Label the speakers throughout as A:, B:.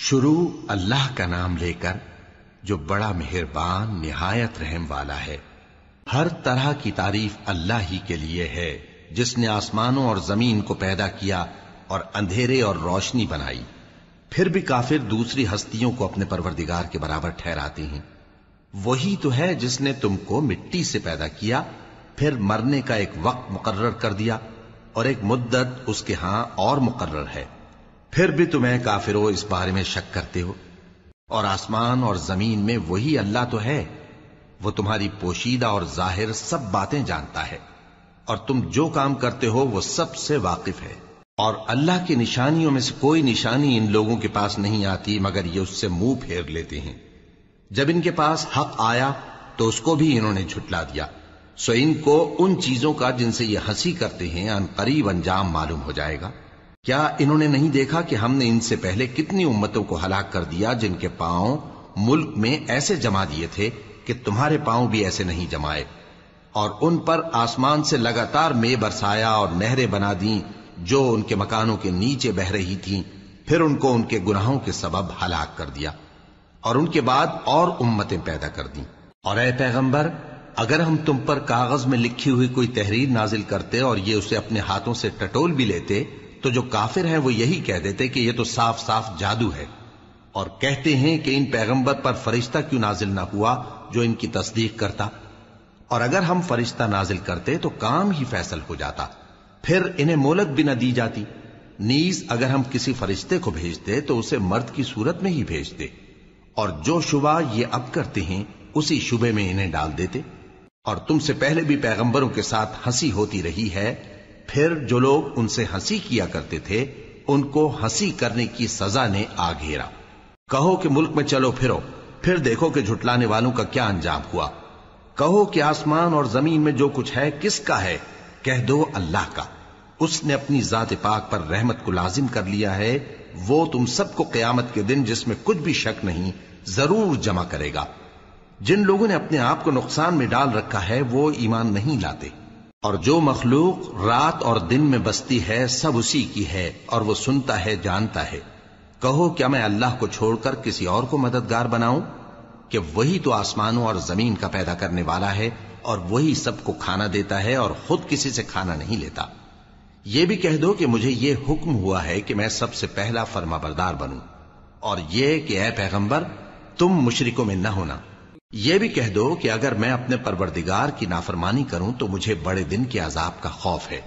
A: شروع اللہ کا نام لے کر جو بڑا مہربان نہایت رحم والا ہے۔ ہر طرح کی تعریف اللہ ہی کے لیے ہے جس نے آسمانوں اور زمین کو پیدا کیا اور اندھیرے اور روشنی بنائی۔ پھر بھی کافر دوسری ہستیوں کو اپنے پروردگار کے برابر ٹھہراتے ہیں۔ وہی تو ہے جس نے تم کو مٹی سے پیدا کیا، پھر مرنے کا ایک وقت مقرر کر دیا اور ایک مدت اس کے ہاں اور مقرر ہے۔ پھر بھی تمہیں کافروں اس بارے میں شک کرتے ہو، اور آسمان اور زمین میں وہی اللہ تو ہے، وہ تمہاری پوشیدہ اور ظاہر سب باتیں جانتا ہے، اور تم جو کام کرتے ہو وہ سب سے واقف ہے۔ اور اللہ کی نشانیوں میں سے کوئی نشانی ان لوگوں کے پاس نہیں آتی مگر یہ اس سے منہ پھیر لیتے ہیں۔ جب ان کے پاس حق آیا تو اس کو بھی انہوں نے جھٹلا دیا، سو ان کو ان چیزوں کا جن سے یہ ہنسی کرتے ہیں ان قریب انجام معلوم ہو جائے گا۔ کیا انہوں نے نہیں دیکھا کہ ہم نے ان سے پہلے کتنی امتوں کو ہلاک کر دیا جن کے پاؤں ملک میں ایسے جما دیے تھے کہ تمہارے پاؤں بھی ایسے نہیں جمائے، اور ان پر آسمان سے لگاتار مے برسایا اور نہریں بنا دیں جو ان کے مکانوں کے نیچے بہ رہی تھیں، پھر ان کو ان کے گناہوں کے سبب ہلاک کر دیا، اور ان کے بعد اور امتیں پیدا کر دیں۔ اور اے پیغمبر، اگر ہم تم پر کاغذ میں لکھی ہوئی کوئی تحریر نازل کرتے اور یہ اسے اپنے ہاتھوں سے ٹٹول بھی لیتے تو جو کافر ہیں وہ یہی کہہ دیتے کہ یہ تو صاف صاف جادو ہے، اور کہتے ہیں کہ ان پیغمبر پر فرشتہ کیوں نازل نہ ہوا جو ان کی تصدیق کرتا، اور اگر ہم فرشتہ نازل کرتے تو کام ہی فیصل ہو جاتا، پھر انہیں مہلت بھی نہ دی جاتی۔ نیز اگر ہم کسی فرشتے کو بھیجتے تو اسے مرد کی صورت میں ہی بھیجتے، اور جو شبہ یہ اب کرتے ہیں اسی شبے میں انہیں ڈال دیتے۔ اور تم سے پہلے بھی پیغمبروں کے ساتھ ہنسی ہوتی رہی ہے، پھر جو لوگ ان سے ہنسی کیا کرتے تھے ان کو ہنسی کرنے کی سزا نے آ گھیرا۔ کہو کہ ملک میں چلو پھرو، پھر دیکھو کہ جھٹلانے والوں کا کیا انجام ہوا۔ کہو کہ آسمان اور زمین میں جو کچھ ہے کس کا ہے؟ کہہ دو اللہ کا۔ اس نے اپنی ذات پاک پر رحمت کو لازم کر لیا ہے، وہ تم سب کو قیامت کے دن جس میں کچھ بھی شک نہیں ضرور جمع کرے گا۔ جن لوگوں نے اپنے آپ کو نقصان میں ڈال رکھا ہے وہ ایمان نہیں لاتے، اور جو مخلوق رات اور دن میں بستی ہے سب اسی کی ہے، اور وہ سنتا ہے جانتا ہے۔ کہو کیا میں اللہ کو چھوڑ کر کسی اور کو مددگار بناؤں؟ کہ وہی تو آسمانوں اور زمین کا پیدا کرنے والا ہے، اور وہی سب کو کھانا دیتا ہے اور خود کسی سے کھانا نہیں لیتا۔ یہ بھی کہہ دو کہ مجھے یہ حکم ہوا ہے کہ میں سب سے پہلا فرما بردار بنوں، اور یہ کہ اے پیغمبر تم مشرکوں میں نہ ہونا۔ یہ بھی کہہ دو کہ اگر میں اپنے پروردگار کی نافرمانی کروں تو مجھے بڑے دن کے عذاب کا خوف ہے۔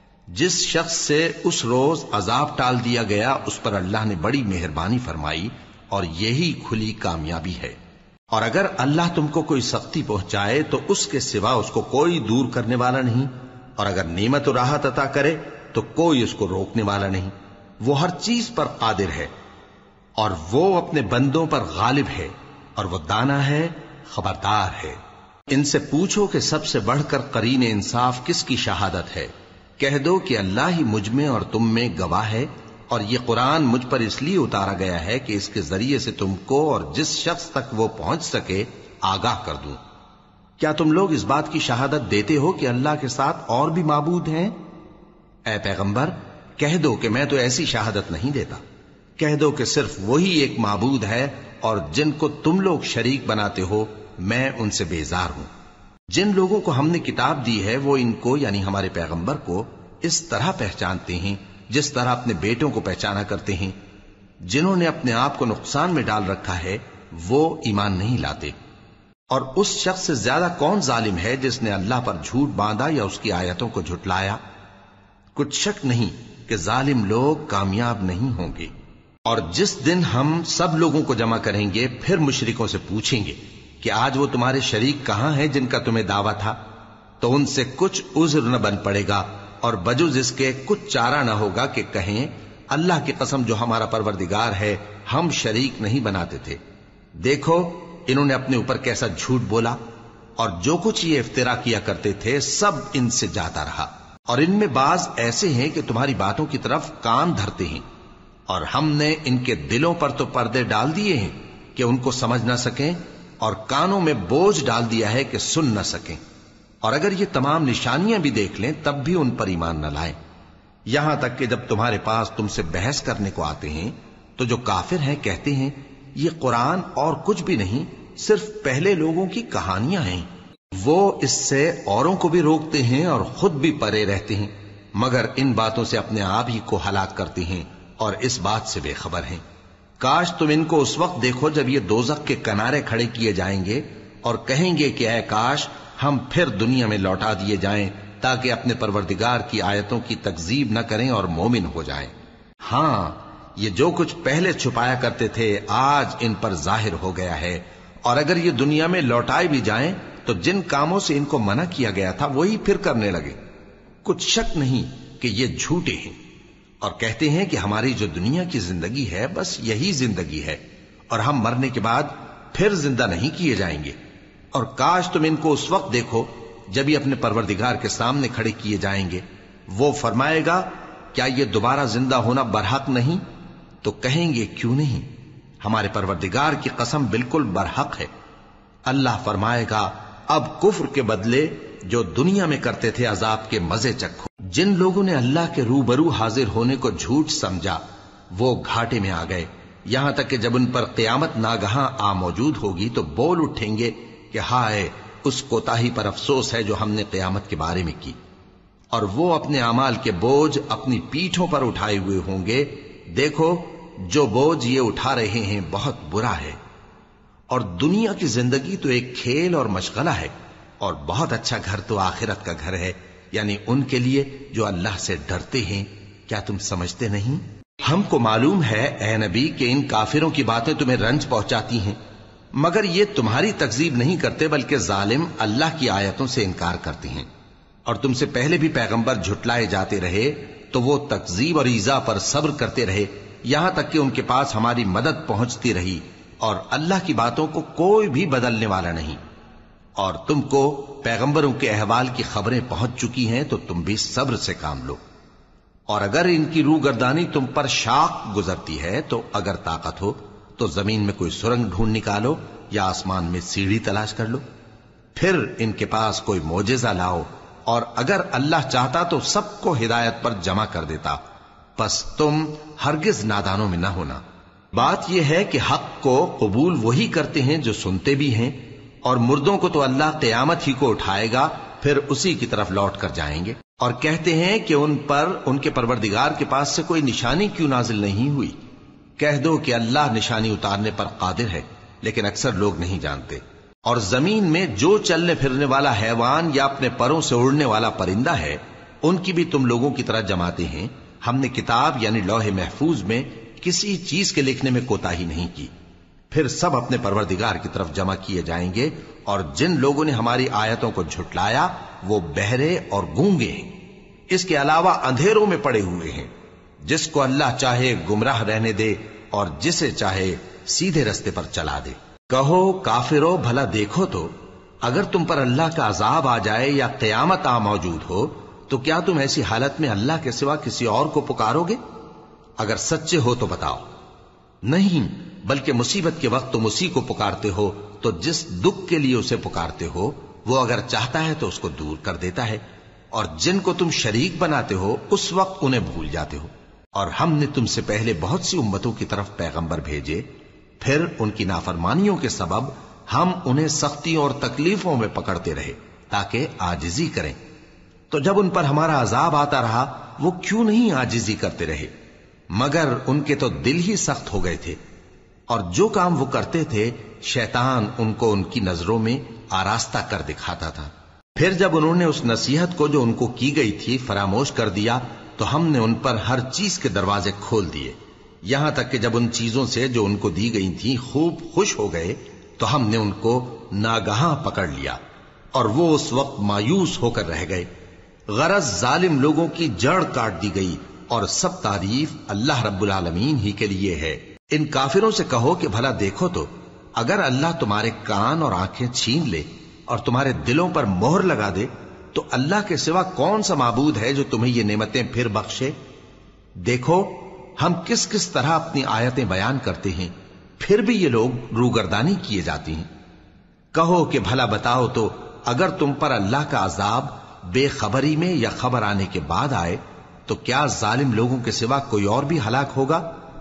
A: جس شخص سے اس روز عذاب ٹال دیا گیا اس پر اللہ نے بڑی مہربانی فرمائی، اور یہی کھلی کامیابی ہے۔ اور اگر اللہ تم کو کوئی سختی پہنچائے تو اس کے سوا اس کو کوئی دور کرنے والا نہیں، اور اگر نعمت و راحت عطا کرے تو کوئی اس کو روکنے والا نہیں۔ وہ ہر چیز پر قادر ہے، اور وہ اپنے بندوں پر غالب ہے، اور وہ دانا ہے، خبردار ہے۔ ان سے پوچھو کہ سب سے بڑھ کر قرین انصاف کس کی شہادت ہے؟ کہہ دو کہ اللہ ہی مجھ میں اور تم میں گواہ ہے، اور یہ قرآن مجھ پر اس لیے اتارا گیا ہے کہ اس کے ذریعے سے تم کو اور جس شخص تک وہ پہنچ سکے آگاہ کر دوں۔ کیا تم لوگ اس بات کی شہادت دیتے ہو کہ اللہ کے ساتھ اور بھی معبود ہیں؟ اے پیغمبر کہہ دو کہ میں تو ایسی شہادت نہیں دیتا۔ کہہ دو کہ صرف وہی ایک معبود ہے، اور جن کو تم لوگ شریک بناتے ہو میں ان سے بیزار ہوں۔ جن لوگوں کو ہم نے کتاب دی ہے وہ ان کو یعنی ہمارے پیغمبر کو اس طرح پہچانتے ہیں جس طرح اپنے بیٹوں کو پہچانا کرتے ہیں۔ جنہوں نے اپنے آپ کو نقصان میں ڈال رکھا ہے وہ ایمان نہیں لاتے۔ اور اس شخص سے زیادہ کون ظالم ہے جس نے اللہ پر جھوٹ باندھا یا اس کی آیتوں کو جھٹلایا؟ کچھ شک نہیں کہ ظالم لوگ کامیاب نہیں ہوں گے۔ اور جس دن ہم سب لوگوں کو جمع کریں گے پھر مشرکوں سے پوچھیں گے کہ آج وہ تمہارے شریک کہاں ہیں جن کا تمہیں دعویٰ تھا، تو ان سے کچھ عذر نہ بن پڑے گا، اور بجز اس کے کچھ چارہ نہ ہوگا کہ کہیں اللہ کی قسم جو ہمارا پروردگار ہے ہم شریک نہیں بناتے تھے۔ دیکھو انہوں نے اپنے اوپر کیسا جھوٹ بولا، اور جو کچھ یہ افترا کیا کرتے تھے سب ان سے جاتا رہا۔ اور ان میں بعض ایسے ہیں کہ تمہاری باتوں کی طرف کان دھرتے ہیں، اور ہم نے ان کے دلوں پر تو پردے ڈال دیے ہیں کہ ان کو سمجھ نہ سکیں، اور کانوں میں بوجھ ڈال دیا ہے کہ سن نہ سکیں، اور اگر یہ تمام نشانیاں بھی دیکھ لیں تب بھی ان پر ایمان نہ لائیں۔ یہاں تک کہ جب تمہارے پاس تم سے بحث کرنے کو آتے ہیں تو جو کافر ہیں کہتے ہیں یہ قرآن اور کچھ بھی نہیں، صرف پہلے لوگوں کی کہانیاں ہیں۔ وہ اس سے اوروں کو بھی روکتے ہیں اور خود بھی پرے رہتے ہیں، مگر ان باتوں سے اپنے آپ ہی کو ہلاک کرتے ہیں اور اس بات سے بے خبر ہیں۔ کاش تم ان کو اس وقت دیکھو جب یہ دوزخ کے کنارے کھڑے کیے جائیں گے اور کہیں گے کہ اے کاش ہم پھر دنیا میں لوٹا دیے جائیں تاکہ اپنے پروردگار کی آیتوں کی تکذیب نہ کریں اور مومن ہو جائیں۔ ہاں، یہ جو کچھ پہلے چھپایا کرتے تھے آج ان پر ظاہر ہو گیا ہے، اور اگر یہ دنیا میں لوٹائے بھی جائیں تو جن کاموں سے ان کو منع کیا گیا تھا وہی پھر کرنے لگے۔ کچھ شک نہیں کہ یہ جھوٹے ہیں، اور کہتے ہیں کہ ہماری جو دنیا کی زندگی ہے بس یہی زندگی ہے، اور ہم مرنے کے بعد پھر زندہ نہیں کیے جائیں گے۔ اور کاش تم ان کو اس وقت دیکھو جب یہ اپنے پروردگار کے سامنے کھڑے کیے جائیں گے، وہ فرمائے گا کیا یہ دوبارہ زندہ ہونا برحق نہیں؟ تو کہیں گے کیوں نہیں، ہمارے پروردگار کی قسم بالکل برحق ہے۔ اللہ فرمائے گا اب کفر کے بدلے جو دنیا میں کرتے تھے عذاب کے مزے چکھو۔ جن لوگوں نے اللہ کے روبرو حاضر ہونے کو جھوٹ سمجھا وہ گھاٹے میں آ گئے، یہاں تک کہ جب ان پر قیامت ناگہاں آ موجود ہوگی تو بول اٹھیں گے کہ ہائے اس کوتاہی پر افسوس ہے جو ہم نے قیامت کے بارے میں کی، اور وہ اپنے اعمال کے بوجھ اپنی پیٹھوں پر اٹھائے ہوئے ہوں گے۔ دیکھو جو بوجھ یہ اٹھا رہے ہیں بہت برا ہے، اور دنیا کی زندگی تو ایک کھیل اور مشغلہ ہے، اور بہت اچھا گھر تو آخرت کا گھر ہے، یعنی ان کے لیے جو اللہ سے ڈرتے ہیں۔ کیا تم سمجھتے نہیں؟ ہم کو معلوم ہے اے نبی کہ ان کافروں کی باتیں تمہیں رنج پہنچاتی ہیں، مگر یہ تمہاری تکذیب نہیں کرتے بلکہ ظالم اللہ کی آیتوں سے انکار کرتے ہیں، اور تم سے پہلے بھی پیغمبر جھٹلائے جاتے رہے تو وہ تکذیب اور ایذا پر صبر کرتے رہے، یہاں تک کہ ان کے پاس ہماری مدد پہنچتی رہی، اور اللہ کی باتوں کو کوئی بھی بدلنے والا نہیں۔ اور تم کو پیغمبروں کے احوال کی خبریں پہنچ چکی ہیں تو تم بھی صبر سے کام لو، اور اگر ان کی روگردانی تم پر شاق گزرتی ہے تو اگر طاقت ہو تو زمین میں کوئی سرنگ ڈھونڈ نکالو یا آسمان میں سیڑھی تلاش کر لو، پھر ان کے پاس کوئی معجزہ لاؤ، اور اگر اللہ چاہتا تو سب کو ہدایت پر جمع کر دیتا، پس تم ہرگز نادانوں میں نہ ہونا۔ بات یہ ہے کہ حق کو قبول وہی کرتے ہیں جو سنتے بھی ہیں، اور مردوں کو تو اللہ قیامت ہی کو اٹھائے گا، پھر اسی کی طرف لوٹ کر جائیں گے، اور کہتے ہیں کہ ان پر ان کے پروردگار کے پاس سے کوئی نشانی کیوں نازل نہیں ہوئی۔ کہہ دو کہ اللہ نشانی اتارنے پر قادر ہے، لیکن اکثر لوگ نہیں جانتے۔ اور زمین میں جو چلنے پھرنے والا حیوان یا اپنے پروں سے اڑنے والا پرندہ ہے ان کی بھی تم لوگوں کی طرح جماتے ہیں۔ ہم نے کتاب یعنی لوح محفوظ میں کسی چیز کے لکھنے میں کوتاہی نہیں کی، پھر سب اپنے پروردگار کی طرف جمع کیے جائیں گے، اور جن لوگوں نے ہماری آیتوں کو جھٹلایا وہ بہرے اور گونگے ہیں، اس کے علاوہ اندھیروں میں پڑے ہوئے ہیں۔ جس کو اللہ چاہے گمراہ رہنے دے اور جسے چاہے سیدھے رستے پر چلا دے۔ کہو کافرو بھلا دیکھو تو اگر تم پر اللہ کا عذاب آ جائے یا قیامت آ موجود ہو تو کیا تم ایسی حالت میں اللہ کے سوا کسی اور کو پکارو گے؟ اگر سچے ہو تو بتاؤ۔ نہیں، بلکہ مصیبت کے وقت تم اسی کو پکارتے ہو، تو جس دکھ کے لیے اسے پکارتے ہو وہ اگر چاہتا ہے تو اس کو دور کر دیتا ہے، اور جن کو تم شریک بناتے ہو اس وقت انہیں بھول جاتے ہو۔ اور ہم نے تم سے پہلے بہت سی امتوں کی طرف پیغمبر بھیجے، پھر ان کی نافرمانیوں کے سبب ہم انہیں سختیوں اور تکلیفوں میں پکڑتے رہے تاکہ عاجزی کریں، تو جب ان پر ہمارا عذاب آتا رہا وہ کیوں نہیں عاجزی کرتے رہے، مگر ان کے تو دل ہی سخت ہو گئے تھے، اور جو کام وہ کرتے تھے شیطان ان کو ان کی نظروں میں آراستہ کر دکھاتا تھا۔ پھر جب انہوں نے اس نصیحت کو جو ان کو کی گئی تھی فراموش کر دیا تو ہم نے ان پر ہر چیز کے دروازے کھول دیے، یہاں تک کہ جب ان چیزوں سے جو ان کو دی گئی تھی خوب خوش ہو گئے تو ہم نے ان کو ناگہاں پکڑ لیا، اور وہ اس وقت مایوس ہو کر رہ گئے۔ غرض ظالم لوگوں کی جڑ کاٹ دی گئی، اور سب تعریف اللہ رب العالمین ہی کے لیے ہے۔ ان کافروں سے کہو کہ بھلا دیکھو تو اگر اللہ تمہارے کان اور آنکھیں چھین لے اور تمہارے دلوں پر مہر لگا دے تو اللہ کے سوا کون سا معبود ہے جو تمہیں یہ نعمتیں پھر بخشے؟ دیکھو ہم کس کس طرح اپنی آیتیں بیان کرتے ہیں، پھر بھی یہ لوگ روگردانی کیے جاتی ہیں۔ کہو کہ بھلا بتاؤ تو اگر تم پر اللہ کا عذاب بے خبری میں یا خبر آنے کے بعد آئے تو کیا ظالم لوگوں کے سوا کوئی اور بھی ہلاک ہوگا؟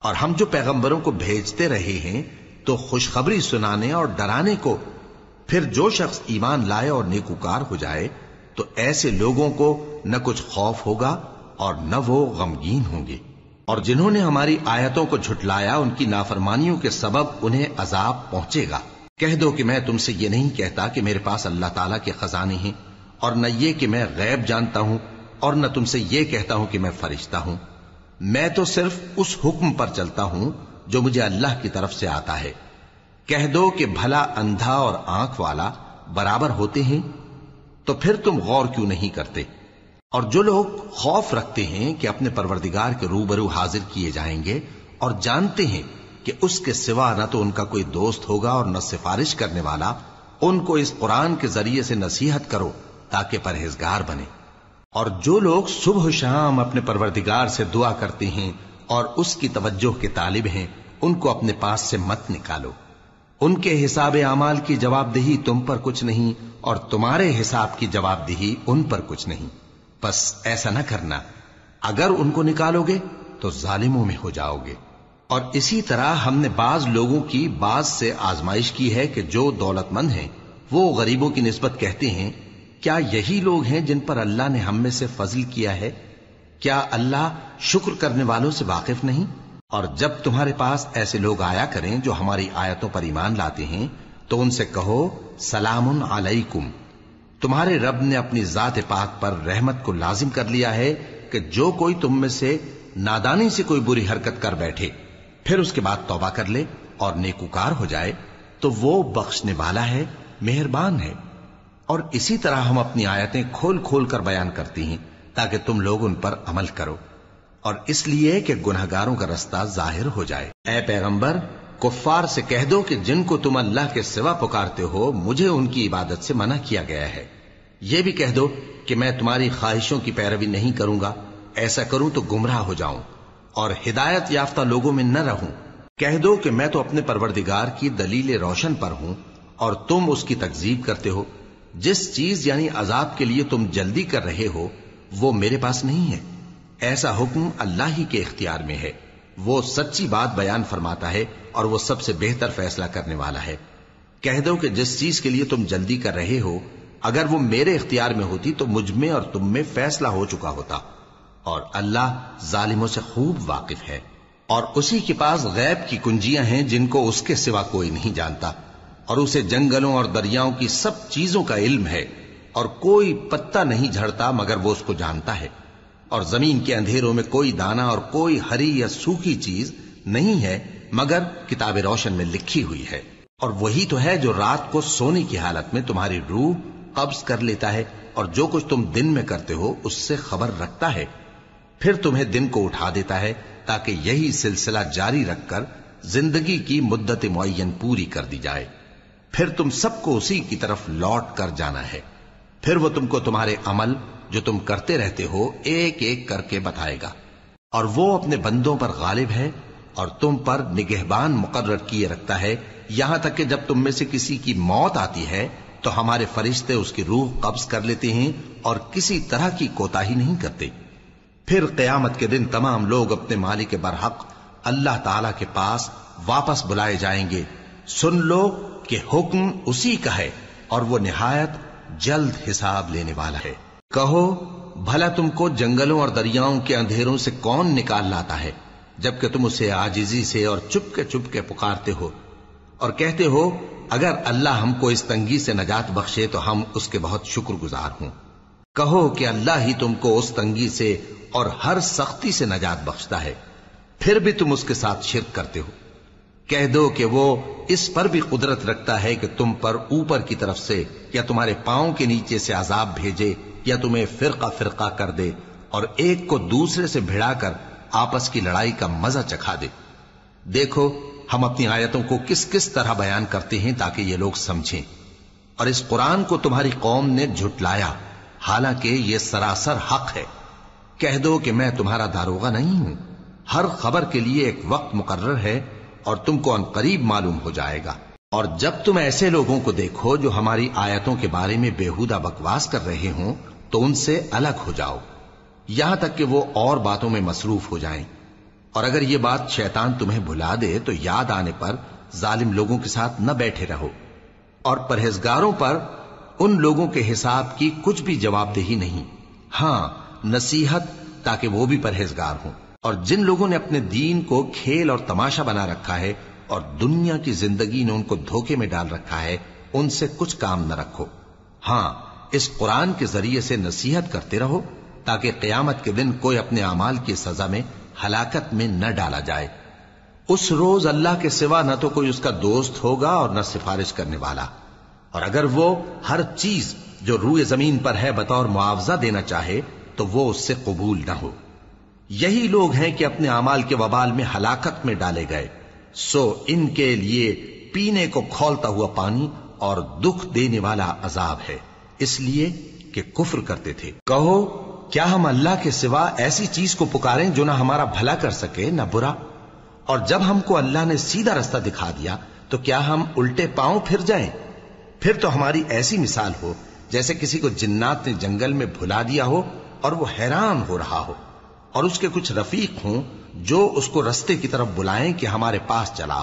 A: اور ہم جو پیغمبروں کو بھیجتے رہے ہیں تو خوشخبری سنانے اور ڈرانے کو، پھر جو شخص ایمان لائے اور نیکوکار ہو جائے تو ایسے لوگوں کو نہ کچھ خوف ہوگا اور نہ وہ غمگین ہوں گے۔ اور جنہوں نے ہماری آیتوں کو جھٹلایا ان کی نافرمانیوں کے سبب انہیں عذاب پہنچے گا۔ کہہ دو کہ میں تم سے یہ نہیں کہتا کہ میرے پاس اللہ تعالیٰ کے خزانے ہیں، اور نہ یہ کہ میں غیب جانتا ہوں، اور نہ تم سے یہ کہتا ہوں کہ میں فرشتہ ہوں۔ میں تو صرف اس حکم پر چلتا ہوں جو مجھے اللہ کی طرف سے آتا ہے۔ کہہ دو کہ بھلا اندھا اور آنکھ والا برابر ہوتے ہیں؟ تو پھر تم غور کیوں نہیں کرتے؟ اور جو لوگ خوف رکھتے ہیں کہ اپنے پروردگار کے روبرو حاضر کیے جائیں گے اور جانتے ہیں کہ اس کے سوا نہ تو ان کا کوئی دوست ہوگا اور نہ سفارش کرنے والا، ان کو اس قرآن کے ذریعے سے نصیحت کرو تاکہ پرہیزگار بنے۔ اور جو لوگ صبح و شام اپنے پروردگار سے دعا کرتے ہیں اور اس کی توجہ کے طالب ہیں، ان کو اپنے پاس سے مت نکالو۔ ان کے حساب اعمال کی جواب دہی تم پر کچھ نہیں، اور تمہارے حساب کی جواب دہی ان پر کچھ نہیں۔ بس ایسا نہ کرنا، اگر ان کو نکالو گے تو ظالموں میں ہو جاؤ گے۔ اور اسی طرح ہم نے بعض لوگوں کی بعض سے آزمائش کی ہے کہ جو دولت مند ہیں وہ غریبوں کی نسبت کہتے ہیں کیا یہی لوگ ہیں جن پر اللہ نے ہم میں سے فضل کیا ہے؟ کیا اللہ شکر کرنے والوں سے واقف نہیں؟ اور جب تمہارے پاس ایسے لوگ آیا کریں جو ہماری آیتوں پر ایمان لاتے ہیں تو ان سے کہو سلام علیکم، تمہارے رب نے اپنی ذات پاک پر رحمت کو لازم کر لیا ہے کہ جو کوئی تم میں سے نادانی سے کوئی بری حرکت کر بیٹھے پھر اس کے بعد توبہ کر لے اور نیکوکار ہو جائے تو وہ بخشنے والا ہے، مہربان ہے۔ اور اسی طرح ہم اپنی آیتیں کھول کھول کر بیان کرتی ہیں تاکہ تم لوگ ان پر عمل کرو، اور اس لیے کہ گناہگاروں کا رستہ ظاہر ہو جائے۔ اے پیغمبر، کفار سے کہہ دو کہ جن کو تم اللہ کے سوا پکارتے ہو مجھے ان کی عبادت سے منع کیا گیا ہے۔ یہ بھی کہہ دو کہ میں تمہاری خواہشوں کی پیروی نہیں کروں گا، ایسا کروں تو گمراہ ہو جاؤں اور ہدایت یافتہ لوگوں میں نہ رہوں۔ کہہ دو کہ میں تو اپنے پروردگار کی دلیل روشن پر ہوں اور تم اس کی تکذیب کرتے ہو۔ جس چیز یعنی عذاب کے لیے تم جلدی کر رہے ہو وہ میرے پاس نہیں ہے، ایسا حکم اللہ ہی کے اختیار میں ہے۔ وہ سچی بات بیان فرماتا ہے اور وہ سب سے بہتر فیصلہ کرنے والا ہے۔ کہہ دو کہ جس چیز کے لیے تم جلدی کر رہے ہو اگر وہ میرے اختیار میں ہوتی تو مجھ میں اور تم میں فیصلہ ہو چکا ہوتا، اور اللہ ظالموں سے خوب واقف ہے۔ اور اسی کے پاس غیب کی کنجیاں ہیں جن کو اس کے سوا کوئی نہیں جانتا، اور اسے جنگلوں اور دریاؤں کی سب چیزوں کا علم ہے، اور کوئی پتا نہیں جھڑتا مگر وہ اس کو جانتا ہے، اور زمین کے اندھیروں میں کوئی دانہ اور کوئی ہری یا سوکھی چیز نہیں ہے مگر کتاب روشن میں لکھی ہوئی ہے۔ اور وہی تو ہے جو رات کو سونے کی حالت میں تمہاری روح قبض کر لیتا ہے اور جو کچھ تم دن میں کرتے ہو اس سے خبر رکھتا ہے، پھر تمہیں دن کو اٹھا دیتا ہے تاکہ یہی سلسلہ جاری رکھ کر زندگی کی مدت معین پوری کر دی جائے۔ پھر تم سب کو اسی کی طرف لوٹ کر جانا ہے، پھر وہ تم کو تمہارے عمل جو تم کرتے رہتے ہو ایک ایک کر کے بتائے گا، اور وہ اپنے بندوں پر غالب ہے اور تم پر نگہبان مقرر کیے رکھتا ہے، یہاں تک کہ جب تم میں سے کسی کی موت آتی ہے تو ہمارے فرشتے اس کی روح قبض کر لیتے ہیں اور کسی طرح کی کوتاہی نہیں کرتے۔ پھر قیامت کے دن تمام لوگ اپنے مالک برحق اللہ تعالی کے پاس واپس بلائے جائیں گے۔ سن لو کہ حکم اسی کا ہے اور وہ نہایت جلد حساب لینے والا ہے۔ کہو بھلا تم کو جنگلوں اور دریاؤں کے اندھیروں سے کون نکال لاتا ہے جبکہ تم اسے عاجزی سے اور چپ کے پکارتے ہو اور کہتے ہو اگر اللہ ہم کو اس تنگی سے نجات بخشے تو ہم اس کے بہت شکر گزار ہوں۔ کہو کہ اللہ ہی تم کو اس تنگی سے اور ہر سختی سے نجات بخشتا ہے، پھر بھی تم اس کے ساتھ شرک کرتے ہو۔ کہہ دو کہ وہ اس پر بھی قدرت رکھتا ہے کہ تم پر اوپر کی طرف سے یا تمہارے پاؤں کے نیچے سے عذاب بھیجے یا تمہیں فرقہ فرقہ کر دے اور ایک کو دوسرے سے بھڑا کر آپس کی لڑائی کا مزہ چکھا دے۔ دیکھو ہم اپنی آیتوں کو کس کس طرح بیان کرتے ہیں تاکہ یہ لوگ سمجھیں۔ اور اس قرآن کو تمہاری قوم نے جھٹلایا حالانکہ یہ سراسر حق ہے۔ کہہ دو کہ میں تمہارا داروغہ نہیں ہوں، ہر خبر کے لیے ایک وقت مقرر ہے اور تم کو عنقریب معلوم ہو جائے گا۔ اور جب تم ایسے لوگوں کو دیکھو جو ہماری آیتوں کے بارے میں بےہودہ بکواس کر رہے ہوں تو ان سے الگ ہو جاؤ یہاں تک کہ وہ اور باتوں میں مصروف ہو جائیں۔ اور اگر یہ بات شیطان تمہیں بھلا دے تو یاد آنے پر ظالم لوگوں کے ساتھ نہ بیٹھے رہو، اور پرہیزگاروں پر ان لوگوں کے حساب کی کچھ بھی جواب دہی نہیں، ہاں نصیحت تاکہ وہ بھی پرہیزگار ہوں۔ اور جن لوگوں نے اپنے دین کو کھیل اور تماشا بنا رکھا ہے اور دنیا کی زندگی نے ان کو دھوکے میں ڈال رکھا ہے، ان سے کچھ کام نہ رکھو، ہاں اس قرآن کے ذریعے سے نصیحت کرتے رہو تاکہ قیامت کے دن کوئی اپنے اعمال کی سزا میں ہلاکت میں نہ ڈالا جائے۔ اس روز اللہ کے سوا نہ تو کوئی اس کا دوست ہوگا اور نہ سفارش کرنے والا، اور اگر وہ ہر چیز جو روئے زمین پر ہے بطور معاوضہ دینا چاہے تو وہ اس سے قبول نہ ہو۔ یہی لوگ ہیں کہ اپنے اعمال کے وبال میں ہلاکت میں ڈالے گئے، سو ان کے لیے پینے کو کھولتا ہوا پانی اور دکھ دینے والا عذاب ہے، اس لیے کہ کفر کرتے تھے۔ کہو کیا ہم اللہ کے سوا ایسی چیز کو پکاریں جو نہ ہمارا بھلا کر سکے نہ برا؟ اور جب ہم کو اللہ نے سیدھا رستہ دکھا دیا تو کیا ہم الٹے پاؤں پھر جائیں؟ پھر تو ہماری ایسی مثال ہو جیسے کسی کو جنات نے جنگل میں بھلا دیا ہو اور وہ حیران ہو رہا ہو، اور اس کے کچھ رفیق ہوں جو اس کو رستے کی طرف بلائیں کہ ہمارے پاس چلا۔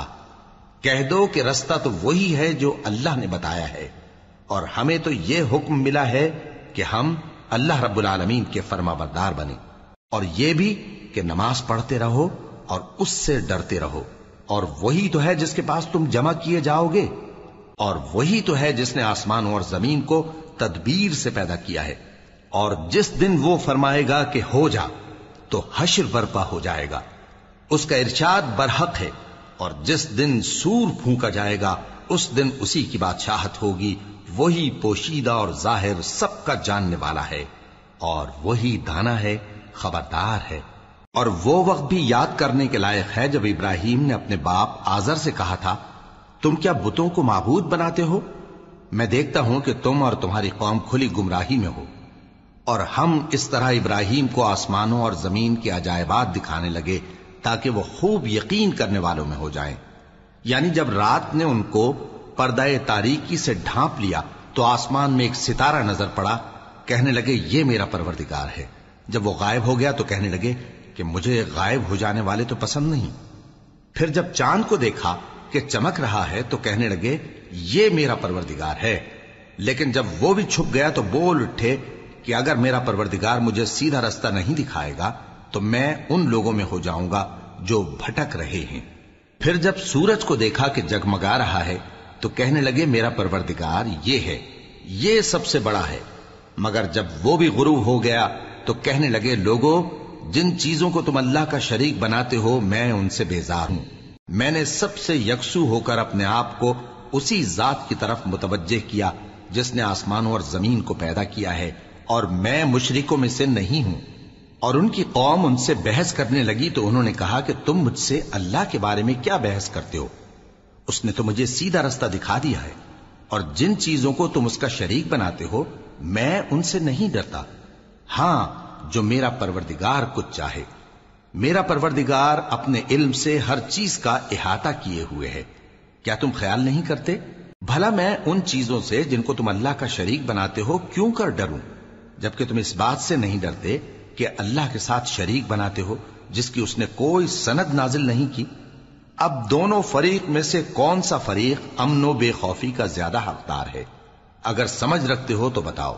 A: کہہ دو کہ رستہ تو وہی ہے جو اللہ نے بتایا ہے، اور ہمیں تو یہ حکم ملا ہے کہ ہم اللہ رب العالمین کے فرما بردار بنیں، اور یہ بھی کہ نماز پڑھتے رہو اور اس سے ڈرتے رہو، اور وہی تو ہے جس کے پاس تم جمع کیے جاؤ گے، اور وہی تو ہے جس نے آسمانوں اور زمین کو تدبیر سے پیدا کیا ہے، اور جس دن وہ فرمائے گا کہ ہو جا تو حشر برپا ہو جائے گا، اس کا ارشاد برحق ہے، اور جس دن سور پھونکا جائے گا اس دن اسی کی بادشاہت ہوگی، وہی پوشیدہ اور ظاہر سب کا جاننے والا ہے، اور وہی دانا ہے، خبردار ہے۔ اور وہ وقت بھی یاد کرنے کے لائق ہے جب ابراہیم نے اپنے باپ آزر سے کہا تھا، تم کیا بتوں کو معبود بناتے ہو؟ میں دیکھتا ہوں کہ تم اور تمہاری قوم کھلی گمراہی میں ہو۔ اور ہم اس طرح ابراہیم کو آسمانوں اور زمین کے عجائبات دکھانے لگے تاکہ وہ خوب یقین کرنے والوں میں ہو جائیں۔ یعنی جب رات نے ان کو پردہ تاریکی سے ڈھانپ لیا تو آسمان میں ایک ستارہ نظر پڑا، کہنے لگے یہ میرا پروردگار ہے۔ جب وہ غائب ہو گیا تو کہنے لگے کہ مجھے غائب ہو جانے والے تو پسند نہیں۔ پھر جب چاند کو دیکھا کہ چمک رہا ہے تو کہنے لگے یہ میرا پروردگار ہے۔ لیکن جب وہ بھی چھپ گیا تو بول اٹھے کہ اگر میرا پروردگار مجھے سیدھا رستہ نہیں دکھائے گا تو میں ان لوگوں میں ہو جاؤں گا جو بھٹک رہے ہیں۔ پھر جب سورج کو دیکھا کہ جگمگا رہا ہے تو کہنے لگے میرا پروردگار یہ ہے، یہ سب سے بڑا ہے۔ مگر جب وہ بھی غروب ہو گیا تو کہنے لگے لوگو، جن چیزوں کو تم اللہ کا شریک بناتے ہو میں ان سے بیزار ہوں۔ میں نے سب سے یکسو ہو کر اپنے آپ کو اسی ذات کی طرف متوجہ کیا جس نے آسمانوں اور زمین کو پیدا کیا ہے، اور میں مشرکوں میں سے نہیں ہوں۔ اور ان کی قوم ان سے بحث کرنے لگی تو انہوں نے کہا کہ تم مجھ سے اللہ کے بارے میں کیا بحث کرتے ہو؟ اس نے تو مجھے سیدھا رستہ دکھا دیا ہے، اور جن چیزوں کو تم اس کا شریک بناتے ہو میں ان سے نہیں ڈرتا، ہاں جو میرا پروردگار کچھ چاہے۔ میرا پروردگار اپنے علم سے ہر چیز کا احاطہ کیے ہوئے ہے۔ کیا تم خیال نہیں کرتے؟ بھلا میں ان چیزوں سے جن کو تم اللہ کا شریک بناتے ہو کیوں کر ڈروں، جبکہ تم اس بات سے نہیں ڈرتے کہ اللہ کے ساتھ شریک بناتے ہو جس کی اس نے کوئی سند نازل نہیں کی۔ اب دونوں فریق میں سے کون سا فریق امن و بے خوفی کا زیادہ حقدار ہے؟ اگر سمجھ رکھتے ہو تو بتاؤ۔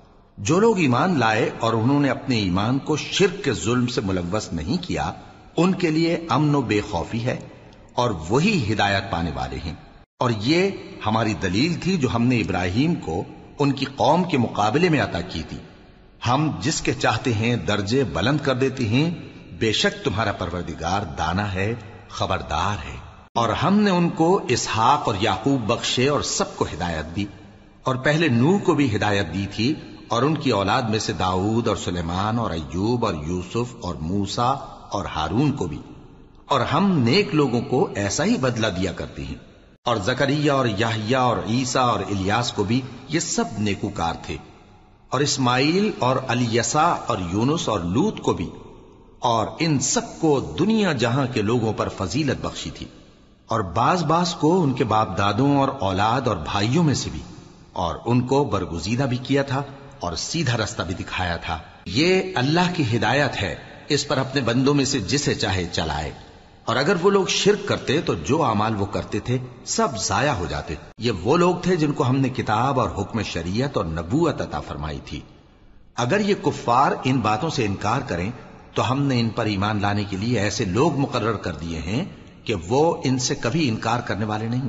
A: جو لوگ ایمان لائے اور انہوں نے اپنے ایمان کو شرک کے ظلم سے ملوث نہیں کیا ان کے لیے امن و بے خوفی ہے، اور وہی ہدایت پانے والے ہیں۔ اور یہ ہماری دلیل تھی جو ہم نے ابراہیم کو ان کی قوم کے مقابلے میں عطا کی تھی۔ ہم جس کے چاہتے ہیں درجے بلند کر دیتے ہیں، بے شک تمہارا پروردگار دانا ہے، خبردار ہے۔ اور ہم نے ان کو اسحاق اور یعقوب بخشے اور سب کو ہدایت دی، اور پہلے نوح کو بھی ہدایت دی تھی، اور ان کی اولاد میں سے داؤد اور سلیمان اور ایوب اور یوسف اور موسیٰ اور ہارون کو بھی۔ اور ہم نیک لوگوں کو ایسا ہی بدلہ دیا کرتے ہیں۔ اور زکریا اور یحییٰ اور عیسیٰ اور الیاس کو بھی، یہ سب نیکوکار تھے۔ اور اسماعیل اور الیسع اور یونس اور لوط کو بھی، اور ان سب کو دنیا جہاں کے لوگوں پر فضیلت بخشی تھی، اور بعض کو ان کے باپ دادوں اور اولاد اور بھائیوں میں سے بھی، اور ان کو برگزیدہ بھی کیا تھا اور سیدھا رستہ بھی دکھایا تھا۔ یہ اللہ کی ہدایت ہے इस पर अपने बंदों में से जिसे चाहे चलाए। और अगर वो लोग शिर्क करते तो जो अमाल वो करते थे सब जाया हो जाते। ये वो लोग थे जिनको हमने किताब और हुक्म शरीयत और नबूवत अता फरमाई थी। अगर ये कुफ्फार इन बातों से इनकार करें तो हमने इन पर ईमान लाने के लिए ऐसे लोग मुकर्रर कर दिए हैं कि वो इनसे कभी इनकार करने वाले नहीं।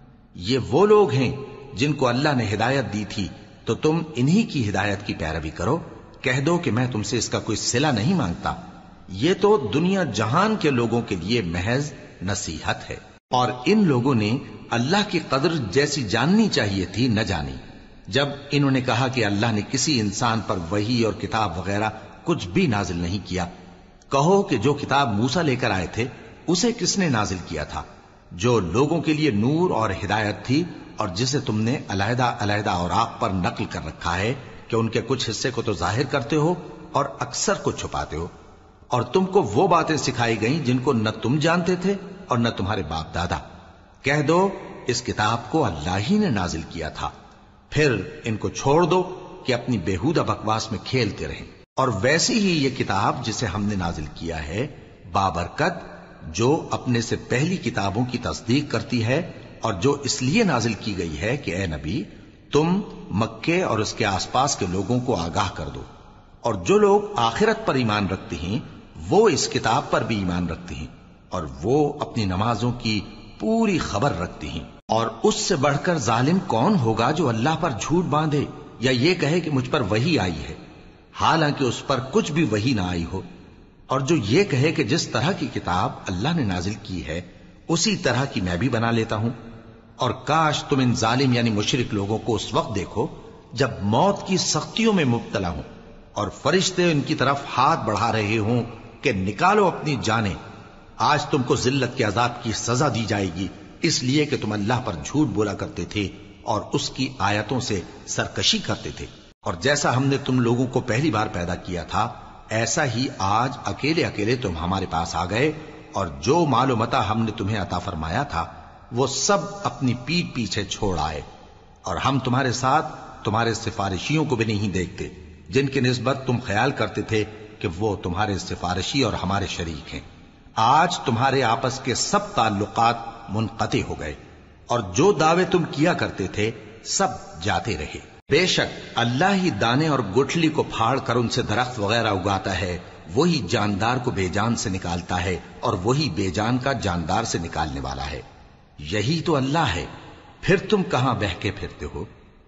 A: ये वो लोग हैं जिनको अल्लाह ने हिदायत दी थी, तो तुम इन्हीं की हिदायत की पैरवी करो। कह दो कि मैं तुमसे इसका कोई सिला नहीं मांगता, ये तो दुनिया जहान के लोगों के लिए महज नसीहत है। और इन लोगों ने अल्लाह की कदर जैसी जाननी चाहिए थी न जानी। जब इन्होंने कहा कि अल्लाह ने किसी इंसान पर वही और किताब वगैरह कुछ भी नाजिल नहीं किया, कहो कि जो किताब मूसा लेकर आए थे उसे किसने नाजिल किया था, जो लोगों के लिए नूर और हिदायत थी, और जिसे तुमने अलहदा अलहदा औराक पर नकल कर रखा है कि उनके कुछ हिस्से को तो जाहिर करते हो और अक्सर को छुपाते हो। और तुमको वो बातें सिखाई गईं जिनको न तुम जानते थे और न तुम्हारे बाप दादा। कह दो इस किताब को अल्लाह ही ने नाजिल किया था, फिर इनको छोड़ दो कि अपनी बेहुदा बकवास में खेलते रहें। और वैसी ही ये किताब जिसे हमने नाजिल किया है बाबरकत, जो अपने से पहली किताबों की तस्दीक करती है, और जो इसलिए नाजिल की गई है कि ए नबी तुम मक्के और उसके आसपास के लोगों को आगाह कर दो। और जो लोग आखिरत पर ईमान रखते हैं वो इस किताब पर भी ईमान रखते हैं, और वो अपनी नमाजों की पूरी खबर रखती हैं। और उससे बढ़कर जालिम कौन होगा जो अल्लाह पर झूठ बांधे या ये कहे कि मुझ पर वही आई है, हालांकि उस पर कुछ भी वही ना आई हो, और जो ये कहे कि जिस तरह की किताब अल्लाह ने नाजिल की है उसी तरह की मैं भी बना लेता हूं। और काश तुम इन जालिम यानी मुशरिक लोगों को उस वक्त देखो जब मौत की सख्तियों में मुब्तला हो और फरिश्ते इनकी तरफ हाथ बढ़ा रहे हों कि निकालो अपनी जानें, आज तुमको जिल्लत के अजाब की सजा दी जाएगी, इसलिए कि तुम अल्लाह पर झूठ बोला करते थे और उसकी आयतों से सरकशी करते थे। और जैसा हमने तुम लोगों को पहली बार पैदा किया था, ऐसा ही आज अकेले अकेले तुम हमारे पास आ गए, और जो मालो मता हमने तुम्हें अता फरमाया था वो सब अपनी पीठ पीछे छोड़ आए। और हम तुम्हारे साथ तुम्हारे सिफारिशियों को भी नहीं देखते जिनकी निस्बत तुम ख्याल करते थे कि वो तुम्हारे सिफारिशी और हमारे शरीक हैं। आज तुम्हारे आपस के सब ताल्लुकात मुनक़ती हो गए, और जो दावे तुम किया करते थे सब जाते रहे। बेशक अल्लाह ही दाने और गुठली को फाड़ कर उनसे दरख्त वगैरह उगाता है, वही जानदार को बेजान से निकालता है और वही बेजान का जानदार से निकालने वाला है। यही तो अल्लाह है, फिर तुम कहां बहके फिरते हो।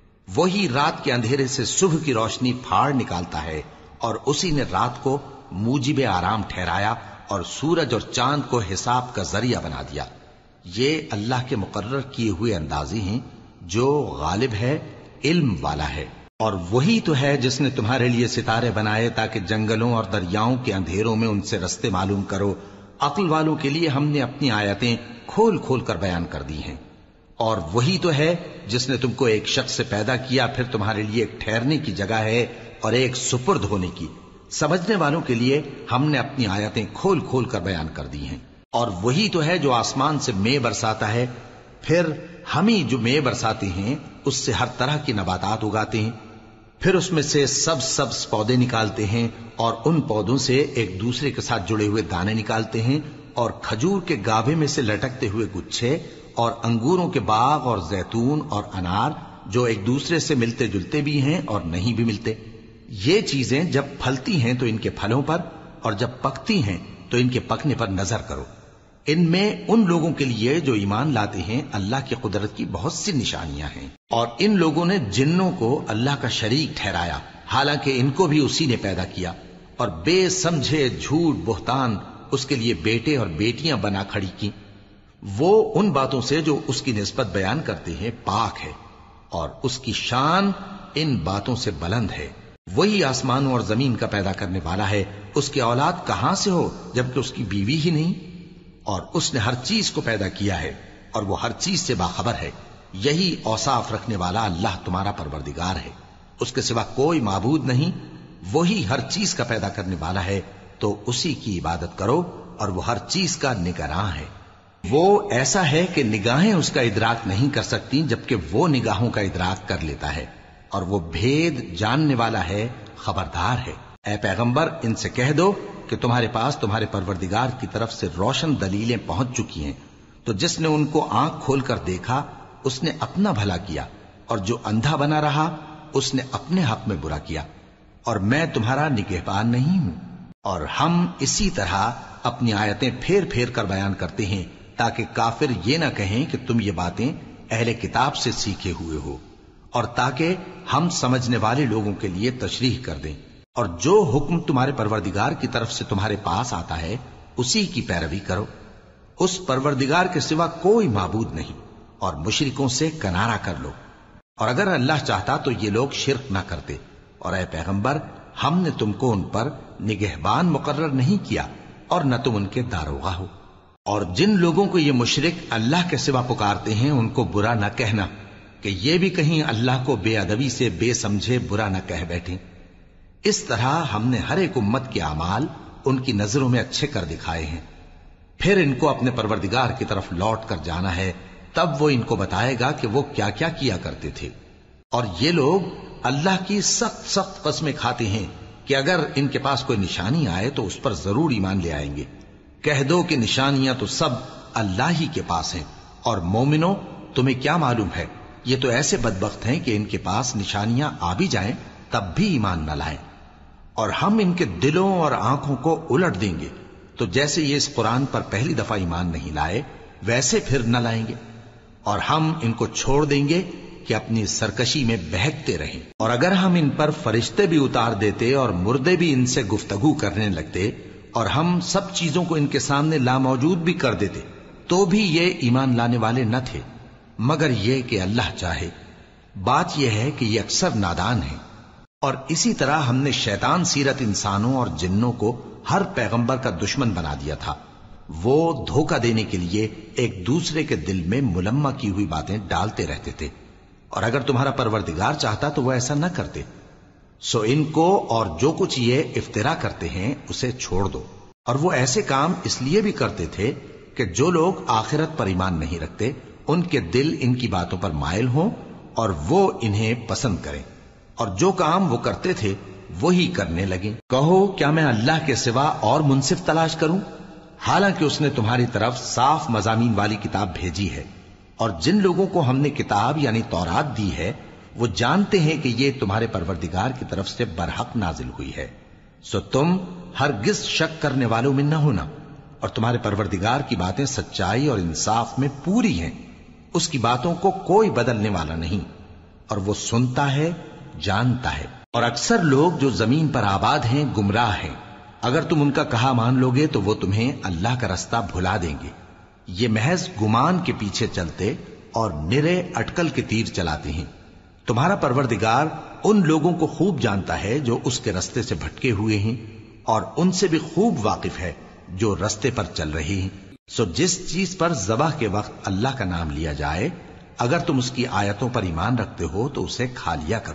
A: वही रात के अंधेरे से सुबह की रोशनी फाड़ निकालता है, और उसी ने रात को मूजिबे आराम ठहराया और सूरज और चांद को हिसाब का जरिया बना दिया। ये अल्लाह के मुकर्रर किए हुए अंदाज़े हैं जो गालिब है, इल्म वाला है। और वही तो है जिसने तुम्हारे लिए सितारे बनाए ताकि जंगलों और दरियाओं के अंधेरों में उनसे रास्ते मालूम करो। अक्ल वालों के लिए हमने अपनी आयतें खोल खोल कर बयान कर दी हैं। और वही तो है जिसने तुमको एक शख्स से पैदा किया, फिर तुम्हारे लिए एक ठहरने की जगह है और एक सुपुर्द होने की। समझने वालों के लिए हमने अपनी आयतें खोल खोल कर बयान कर दी हैं। और वही तो है जो आसमान से मे बरसाता है, फिर हम ही जो मे बरसाते हैं उससे हर तरह की नबातात उगाते हैं, फिर उसमें से सब्ज पौधे निकालते हैं और उन पौधों से एक दूसरे के साथ जुड़े हुए दाने निकालते हैं, और खजूर के गाभे में से लटकते हुए गुच्छे, और अंगूरों के बाग और जैतून और अनार जो एक दूसरे से मिलते जुलते भी हैं और नहीं भी मिलते। ये चीजें जब फलती हैं तो इनके फलों पर, और जब पकती हैं तो इनके पकने पर नजर करो। इनमें उन लोगों के लिए जो ईमान लाते हैं अल्लाह की कुदरत की बहुत सी निशानियां हैं। और इन लोगों ने जिन्नों को अल्लाह का शरीक ठहराया, हालांकि इनको भी उसी ने पैदा किया, और बेसमझे झूठ बुहतान उसके लिए बेटे और बेटियां बना खड़ी की। वो उन बातों से जो उसकी निस्बत बयान करते हैं पाक है, और उसकी शान इन बातों से बुलंद है। वही आसमानों और जमीन का पैदा करने वाला है, उसकी औलाद कहां से हो जबकि उसकी बीवी ही नहीं। और उसने हर चीज को पैदा किया है और वो हर चीज से बाखबर है। यही औसाफ रखने वाला अल्लाह तुम्हारा परवरदिगार है, उसके सिवा कोई माबूद नहीं। वही हर चीज का पैदा करने वाला है, तो उसी की इबादत करो, और वो हर चीज का निगरां है। वो ऐसा है कि निगाहें उसका इदराक नहीं कर सकती, जबकि वो निगाहों का इदराक कर लेता है, और वो भेद जानने वाला है, खबरदार है। ऐ पैगंबर, इनसे कह दो کہ تمہارے پاس تمہارے پروردگار کی طرف سے روشن دلیلیں پہنچ چکی ہیں، تو جس نے ان کو آنکھ کھول کر دیکھا اس نے اپنا بھلا کیا، اور جو اندھا بنا رہا اس نے اپنے حق میں برا کیا، اور میں تمہارا نگہبان نہیں ہوں۔ اور ہم اسی طرح اپنی آیتیں پھیر پھیر کر بیان کرتے ہیں تاکہ کافر یہ نہ کہیں کہ تم یہ باتیں اہل کتاب سے سیکھے ہوئے ہو، اور تاکہ ہم سمجھنے والے لوگوں کے لیے تشریح کر دیں۔ اور جو حکم تمہارے پروردگار کی طرف سے تمہارے پاس آتا ہے اسی کی پیروی کرو، اس پروردگار کے سوا کوئی معبود نہیں، اور مشرکوں سے کنارہ کر لو۔ اور اگر اللہ چاہتا تو یہ لوگ شرک نہ کرتے، اور اے پیغمبر ہم نے تم کو ان پر نگہبان مقرر نہیں کیا اور نہ تم ان کے داروغہ ہو۔ اور جن لوگوں کو یہ مشرک اللہ کے سوا پکارتے ہیں ان کو برا نہ کہنا کہ یہ بھی کہیں اللہ کو بے ادبی سے بے سمجھے برا نہ کہہ بیٹھیں۔ اس طرح ہم نے ہر ایک امت کے اعمال ان کی نظروں میں اچھے کر دکھائے ہیں، پھر ان کو اپنے پروردگار کی طرف لوٹ کر جانا ہے، تب وہ ان کو بتائے گا کہ وہ کیا کیا کیا کرتے تھے۔ اور یہ لوگ اللہ کی سخت سخت قسمیں کھاتے ہیں کہ اگر ان کے پاس کوئی نشانی آئے تو اس پر ضرور ایمان لے آئیں گے۔ کہہ دو کہ نشانیاں تو سب اللہ ہی کے پاس ہیں، اور مومنوں تمہیں کیا معلوم ہے، یہ تو ایسے بدبخت ہیں کہ ان کے پاس نشانیاں آ بھی جائیں تب بھی ایمان نہ لائیں۔ اور ہم ان کے دلوں اور آنکھوں کو الٹ دیں گے، تو جیسے یہ اس قرآن پر پہلی دفعہ ایمان نہیں لائے ویسے پھر نہ لائیں گے، اور ہم ان کو چھوڑ دیں گے کہ اپنی سرکشی میں بہکتے رہیں۔ اور اگر ہم ان پر فرشتے بھی اتار دیتے اور مردے بھی ان سے گفتگو کرنے لگتے اور ہم سب چیزوں کو ان کے سامنے لاموجود بھی کر دیتے تو بھی یہ ایمان لانے والے نہ تھے، مگر یہ کہ اللہ چاہے۔ بات یہ ہے کہ یہ اکثر نادان ہیں۔ اور اسی طرح ہم نے شیطان سیرت انسانوں اور جنوں کو ہر پیغمبر کا دشمن بنا دیا تھا، وہ دھوکہ دینے کے لیے ایک دوسرے کے دل میں ملمہ کی ہوئی باتیں ڈالتے رہتے تھے، اور اگر تمہارا پروردگار چاہتا تو وہ ایسا نہ کرتے۔ سو ان کو اور جو کچھ یہ افترا کرتے ہیں اسے چھوڑ دو۔ اور وہ ایسے کام اس لیے بھی کرتے تھے کہ جو لوگ آخرت پر ایمان نہیں رکھتے ان کے دل ان کی باتوں پر مائل ہوں اور وہ انہیں پسند کریں، اور جو کام وہ کرتے تھے وہی کرنے لگیں۔ کہو کیا میں اللہ کے سوا اور منصف تلاش کروں، حالانکہ اس نے تمہاری طرف صاف مضامین والی کتاب بھیجی ہے، اور جن لوگوں کو ہم نے کتاب یعنی تورات دی ہے وہ جانتے ہیں کہ یہ تمہارے پروردگار کی طرف سے برحق نازل ہوئی ہے، سو تم ہرگز شک کرنے والوں میں نہ ہونا۔ اور تمہارے پروردگار کی باتیں سچائی اور انصاف میں پوری ہیں، اس کی باتوں کو کوئی بدلنے والا نہیں، اور وہ سنتا ہے جانتا ہے۔ اور اکثر لوگ جو زمین پر آباد ہیں گمراہ ہیں، اگر تم ان کا کہا مان لوگے تو وہ تمہیں اللہ کا رستہ بھلا دیں گے۔ یہ محض گمان کے پیچھے چلتے اور نرے اٹکل کے تیر چلاتے ہیں۔ تمہارا پروردگار ان لوگوں کو خوب جانتا ہے جو اس کے رستے سے بھٹکے ہوئے ہیں، اور ان سے بھی خوب واقف ہے جو رستے پر چل رہے ہیں۔ سو جس چیز پر ذبح کے وقت اللہ کا نام لیا جائے اگر تم اس کی آیتوں پر ایمان رکھتے ہو تو اسے کھا لیا کرو۔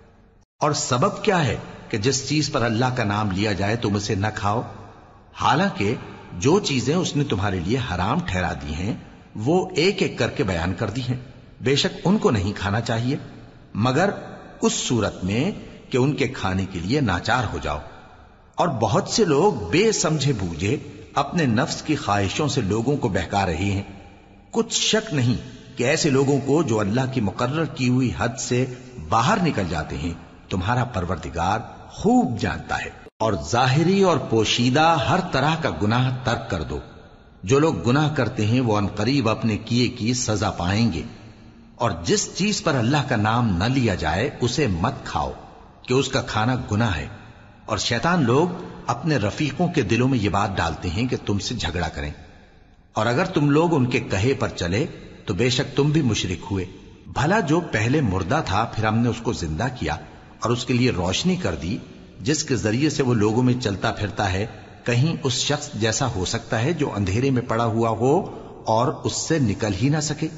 A: اور سبب کیا ہے کہ جس چیز پر اللہ کا نام لیا جائے تم اسے نہ کھاؤ، حالانکہ جو چیزیں اس نے تمہارے لیے حرام ٹھہرا دی ہیں وہ ایک ایک کر کے بیان کر دی ہیں، بے شک ان کو نہیں کھانا چاہیے مگر اس صورت میں کہ ان کے کھانے کے لیے ناچار ہو جاؤ۔ اور بہت سے لوگ بے سمجھے بوجھے اپنے نفس کی خواہشوں سے لوگوں کو بہکا رہے ہیں۔ کچھ شک نہیں کہ ایسے لوگوں کو جو اللہ کی مقرر کی ہوئی حد سے باہر نکل جاتے ہیں تمہارا پروردگار خوب جانتا ہے۔ اور ظاہری اور پوشیدہ ہر طرح کا گناہ ترک کر دو، جو لوگ گناہ کرتے ہیں وہ عنقریب اپنے کیے کی سزا پائیں گے۔ اور جس چیز پر اللہ کا نام نہ لیا جائے اسے مت کھاؤ کہ اس کا کھانا گناہ ہے۔ اور شیطان لوگ اپنے رفیقوں کے دلوں میں یہ بات ڈالتے ہیں کہ تم سے جھگڑا کریں، اور اگر تم لوگ ان کے کہے پر چلے تو بے شک تم بھی مشرک ہوئے۔ بھلا جو پہلے مردہ تھا پھر ہم نے اس کو زندہ کیا اور اس کے لیے روشنی کر دی جس کے ذریعے سے وہ لوگوں میں چلتا پھرتا ہے، کہیں اس شخص جیسا ہو سکتا ہے جو اندھیرے میں پڑا ہوا ہو اور اس سے نکل ہی نہ سکے؟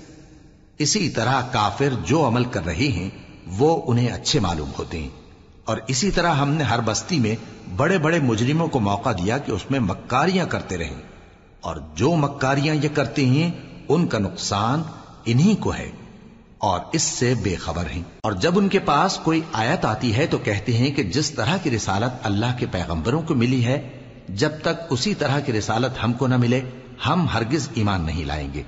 A: اسی طرح کافر جو عمل کر رہے ہیں وہ انہیں اچھے معلوم ہوتے ہیں۔ اور اسی طرح ہم نے ہر بستی میں بڑے بڑے مجرموں کو موقع دیا کہ اس میں مکاریاں کرتے رہیں، اور جو مکاریاں یہ کرتے ہیں ان کا نقصان انہی کو ہے اور اس سے بے خبر ہیں۔ اور جب ان کے پاس کوئی آیت آتی ہے تو کہتے ہیں کہ جس طرح کی رسالت اللہ کے پیغمبروں کو ملی ہے جب تک اسی طرح کی رسالت ہم کو نہ ملے ہم ہرگز ایمان نہیں لائیں گے۔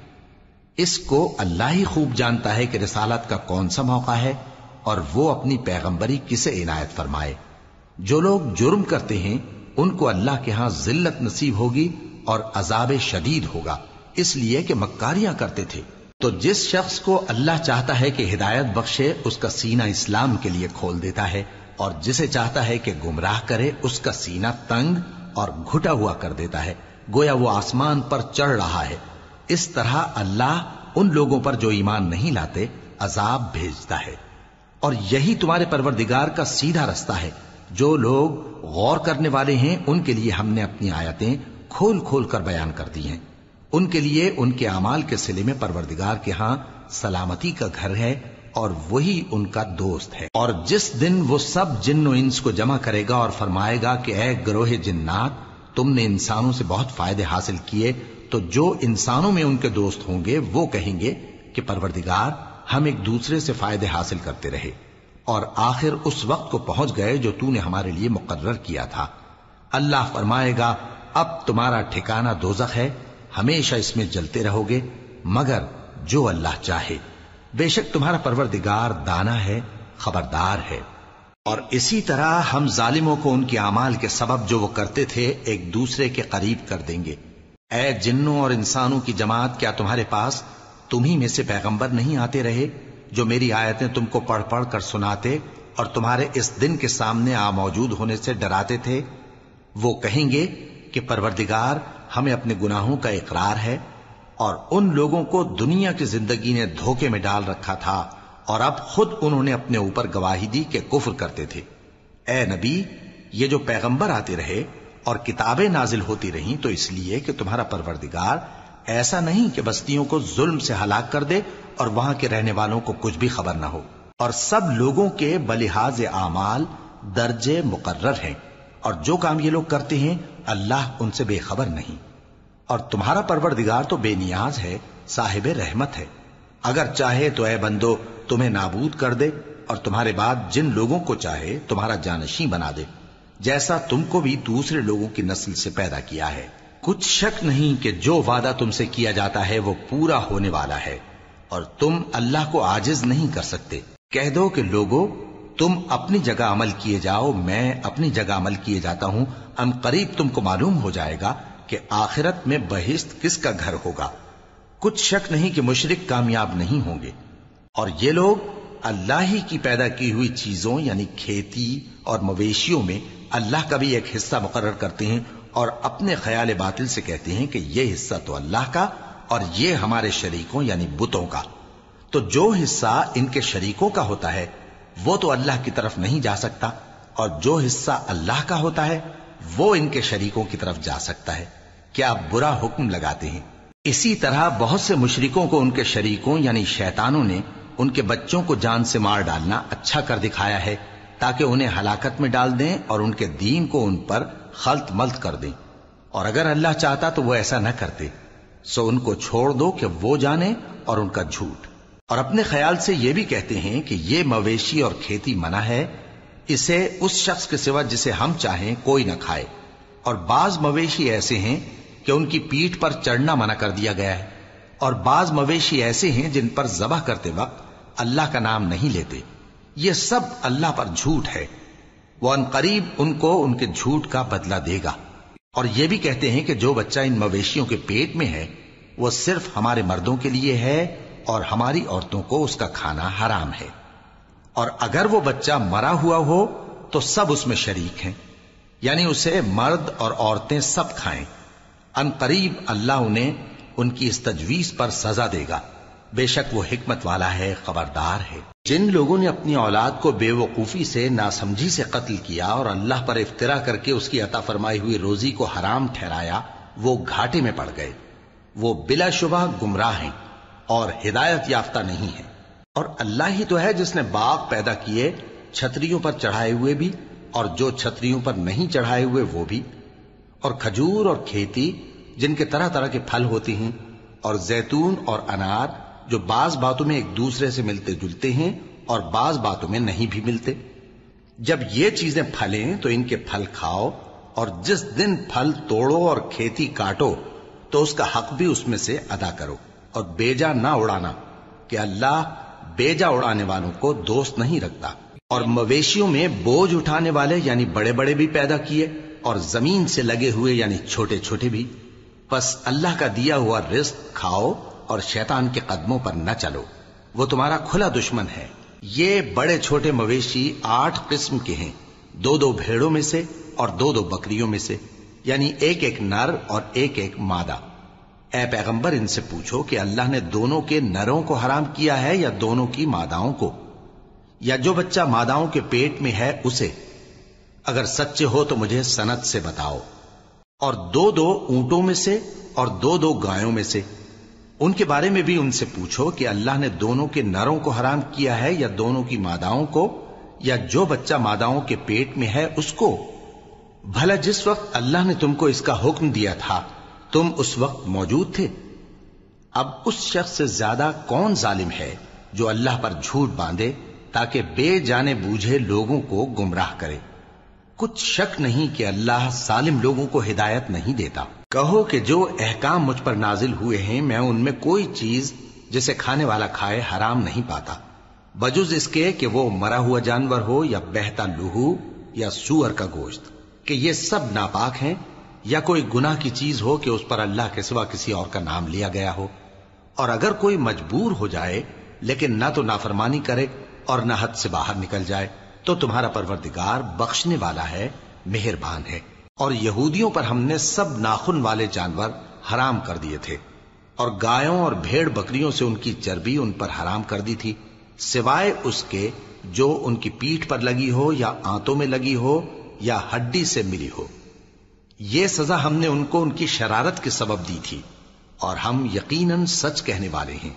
A: اس کو اللہ ہی خوب جانتا ہے کہ رسالت کا کون سا موقع ہے اور وہ اپنی پیغمبری کسے عنایت فرمائے۔ جو لوگ جرم کرتے ہیں ان کو اللہ کے ہاں ذلت نصیب ہوگی اور عذاب شدید ہوگا، اس لیے کہ مکاریاں کرتے تھے۔ تو جس شخص کو اللہ چاہتا ہے کہ ہدایت بخشے اس کا سینہ اسلام کے لیے کھول دیتا ہے، اور جسے چاہتا ہے کہ گمراہ کرے اس کا سینہ تنگ اور گھٹا ہوا کر دیتا ہے، گویا وہ آسمان پر چڑھ رہا ہے۔ اس طرح اللہ ان لوگوں پر جو ایمان نہیں لاتے عذاب بھیجتا ہے۔ اور یہی تمہارے پروردگار کا سیدھا رستہ ہے۔ جو لوگ غور کرنے والے ہیں ان کے لیے ہم نے اپنی آیتیں کھول کھول کر بیان کر دی ہیں۔ ان کے لیے ان کے اعمال کے صلے میں پروردگار کے ہاں سلامتی کا گھر ہے اور وہی ان کا دوست ہے۔ اور جس دن وہ سب جن و انس کو جمع کرے گا اور فرمائے گا کہ اے گروہ جنات، تم نے انسانوں سے بہت فائدے حاصل کیے، تو جو انسانوں میں ان کے دوست ہوں گے وہ کہیں گے کہ پروردگار ہم ایک دوسرے سے فائدے حاصل کرتے رہے اور آخر اس وقت کو پہنچ گئے جو تو نے ہمارے لیے مقرر کیا تھا۔ اللہ فرمائے گا اب تمہارا ٹھکانہ دوزخ ہے، ہمیشہ اس میں جلتے رہو گے مگر جو اللہ چاہے، بے شک تمہارا پروردگار دانا ہے، خبردار ہے۔ اور اسی طرح ہم ظالموں کو ان کے اعمال کے سبب جو وہ کرتے تھے ایک دوسرے کے قریب کر دیں گے۔ اے جنوں اور انسانوں کی جماعت، کیا تمہارے پاس تمہیں میں سے پیغمبر نہیں آتے رہے جو میری آیتیں تم کو پڑھ پڑھ کر سناتے اور تمہارے اس دن کے سامنے موجود ہونے سے ڈراتے تھے؟ وہ کہیں گے کہ پروردگار ہمیں اپنے گناہوں کا اقرار ہے، اور ان لوگوں کو دنیا کی زندگی نے دھوکے میں ڈال رکھا تھا اور اب خود انہوں نے اپنے اوپر گواہی دی کہ کفر کرتے تھے۔ اے نبی، یہ جو پیغمبر آتے رہے اور کتابیں نازل ہوتی رہیں تو اس لیے کہ تمہارا پروردگار ایسا نہیں کہ بستیوں کو ظلم سے ہلاک کر دے اور وہاں کے رہنے والوں کو کچھ بھی خبر نہ ہو، اور سب لوگوں کے بلحاظ اعمال درجے مقرر ہیں، اور جو کام یہ لوگ کرتے ہیں اللہ ان سے بے خبر نہیں۔ اور تمہارا پروردگار تو بے نیاز ہے، صاحب رحمت ہے، اگر چاہے تو اے بندو تمہیں نابود کر دے اور تمہارے بعد جن لوگوں کو چاہے تمہارا جانشین بنا دے، جیسا تم کو بھی دوسرے لوگوں کی نسل سے پیدا کیا ہے۔ کچھ شک نہیں کہ جو وعدہ تم سے کیا جاتا ہے وہ پورا ہونے والا ہے، اور تم اللہ کو عاجز نہیں کر سکتے۔ کہہ دو کہ لوگو تم اپنی جگہ عمل کیے جاؤ، میں اپنی جگہ عمل کیے جاتا ہوں، ان قریب تم کو معلوم ہو جائے گا کہ آخرت میں بہشت کس کا گھر ہوگا۔ کچھ شک نہیں کہ مشرک کامیاب نہیں ہوں گے۔ اور یہ لوگ اللہ ہی کی پیدا کی ہوئی چیزوں یعنی کھیتی اور مویشیوں میں اللہ کا بھی ایک حصہ مقرر کرتے ہیں اور اپنے خیال باطل سے کہتے ہیں کہ یہ حصہ تو اللہ کا اور یہ ہمارے شریکوں یعنی بتوں کا۔ تو جو حصہ ان کے شریکوں کا ہوتا ہے وہ تو اللہ کی طرف نہیں جا سکتا، اور جو حصہ اللہ کا ہوتا ہے وہ ان کے شریکوں کی طرف جا سکتا ہے۔ کیا برا حکم لگاتے ہیں۔ اسی طرح بہت سے مشرکوں کو ان کے شریکوں یعنی شیطانوں نے ان کے بچوں کو جان سے مار ڈالنا اچھا کر دکھایا ہے تاکہ انہیں ہلاکت میں ڈال دیں اور ان کے دین کو ان پر خلط ملط کر دیں، اور اگر اللہ چاہتا تو وہ ایسا نہ کرتے، سو ان کو چھوڑ دو کہ وہ جانے اور ان کا جھوٹ۔ اور اپنے خیال سے یہ بھی کہتے ہیں کہ یہ مویشی اور کھیتی منع ہے، اسے اس شخص کے سوا جسے ہم چاہیں کوئی نہ کھائے، اور بعض مویشی ایسے ہیں کہ ان کی پیٹھ پر چڑھنا منع کر دیا گیا ہے، اور بعض مویشی ایسے ہیں جن پر ذبح کرتے وقت اللہ کا نام نہیں لیتے۔ یہ سب اللہ پر جھوٹ ہے، وہ ان قریب ان کو ان کے جھوٹ کا بدلہ دے گا۔ اور یہ بھی کہتے ہیں کہ جو بچہ ان مویشیوں کے پیٹ میں ہے وہ صرف ہمارے مردوں کے لیے ہے اور ہماری عورتوں کو اس کا کھانا حرام ہے، اور اگر وہ بچہ مرا ہوا ہو تو سب اس میں شریک ہیں، یعنی اسے مرد اور عورتیں سب کھائیں۔ ان قریب اللہ انہیں ان کی اس تجویز پر سزا دے گا، بے شک وہ حکمت والا ہے، خبردار ہے۔ جن لوگوں نے اپنی اولاد کو بے وقوفی سے ناسمجھی سے قتل کیا اور اللہ پر افترا کر کے اس کی عطا فرمائی ہوئی روزی کو حرام ٹھہرایا وہ گھاٹے میں پڑ گئے، وہ بلا شبہ گمراہ ہیں اور ہدایت یافتہ نہیں ہیں۔ اور اللہ ہی تو ہے جس نے باغ پیدا کیے، چھتریوں پر چڑھائے ہوئے بھی اور جو چھتریوں پر نہیں چڑھائے ہوئے وہ بھی، اور کھجور اور کھیتی جن کے طرح طرح کے پھل ہوتے ہیں، اور زیتون اور انار جو بعض باتوں میں ایک دوسرے سے ملتے جلتے ہیں اور بعض باتوں میں نہیں بھی ملتے۔ جب یہ چیزیں پھلیں تو ان کے پھل کھاؤ اور جس دن پھل توڑو اور کھیتی کاٹو تو اس کا حق بھی اس میں سے ادا کرو، اور بیجا نہ اڑانا کہ اللہ بیجا اڑانے والوں کو دوست نہیں رکھتا۔ اور مویشیوں میں بوجھ اٹھانے والے یعنی بڑے بڑے بھی پیدا کیے، اور زمین سے لگے ہوئے یعنی چھوٹے چھوٹے بھی۔ پس اللہ کا دیا ہوا رزق کھاؤ اور شیطان کے قدموں پر نہ چلو، وہ تمہارا کھلا دشمن ہے۔ یہ بڑے چھوٹے مویشی 8 قسم کے ہیں، 2 بھیڑوں میں سے اور 2 بکریوں میں سے، یعنی ایک نر اور ایک مادہ۔ اے پیغمبر ان سے پوچھو کہ اللہ نے دونوں کے نروں کو حرام کیا ہے یا دونوں کی ماداؤں کو، یا جو بچہ ماداؤں کے پیٹ میں ہے اسے؟ اگر سچے ہو تو مجھے سند سے بتاؤ۔ اور 2 اونٹوں میں سے اور 2 گایوں میں سے، ان کے بارے میں بھی ان سے پوچھو کہ اللہ نے دونوں کے نروں کو حرام کیا ہے یا دونوں کی ماداؤں کو، یا جو بچہ ماداؤں کے پیٹ میں ہے اس کو؟ بھلا جس وقت اللہ نے تم کو اس کا حکم دیا تھا تم اس وقت موجود تھے؟ اب اس شخص سے زیادہ کون ظالم ہے جو اللہ پر جھوٹ باندھے تاکہ بے جانے بوجھے لوگوں کو گمراہ کرے؟ کچھ شک نہیں کہ اللہ ظالم لوگوں کو ہدایت نہیں دیتا۔ کہو کہ جو احکام مجھ پر نازل ہوئے ہیں میں ان میں کوئی چیز جسے کھانے والا کھائے حرام نہیں پاتا، بجز اس کے کہ وہ مرا ہوا جانور ہو یا بہتا لہو یا سور کا گوشت، کہ یہ سب ناپاک ہیں، یا کوئی گناہ کی چیز ہو کہ اس پر اللہ کے سوا کسی اور کا نام لیا گیا ہو۔ اور اگر کوئی مجبور ہو جائے لیکن نہ تو نافرمانی کرے اور نہ حد سے باہر نکل جائے تو تمہارا پروردگار بخشنے والا ہے، مہربان ہے۔ اور یہودیوں پر ہم نے سب ناخن والے جانور حرام کر دیے تھے، اور گایوں اور بھیڑ بکریوں سے ان کی چربی ان پر حرام کر دی تھی، سوائے اس کے جو ان کی پیٹھ پر لگی ہو یا آنتوں میں لگی ہو یا ہڈی سے ملی ہو۔ یہ سزا ہم نے ان کو ان کی شرارت کے سبب دی تھی، اور ہم یقیناً سچ کہنے والے ہیں۔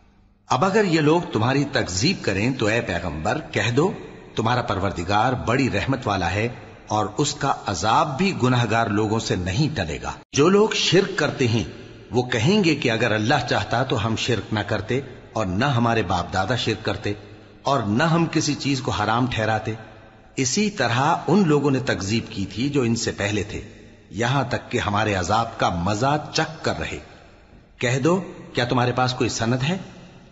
A: اب اگر یہ لوگ تمہاری تکذیب کریں تو اے پیغمبر کہہ دو تمہارا پروردگار بڑی رحمت والا ہے، اور اس کا عذاب بھی گناہگار لوگوں سے نہیں ٹلے گا۔ جو لوگ شرک کرتے ہیں وہ کہیں گے کہ اگر اللہ چاہتا تو ہم شرک نہ کرتے، اور نہ ہمارے باپ دادا شرک کرتے، اور نہ ہم کسی چیز کو حرام ٹھہراتے۔ اسی طرح ان لوگوں نے تکذیب کی تھی جو ان سے پہلے تھے، یہاں تک کہ ہمارے عذاب کا مزہ چکھ کر رہے۔ کہہ دو کیا تمہارے پاس کوئی سند ہے؟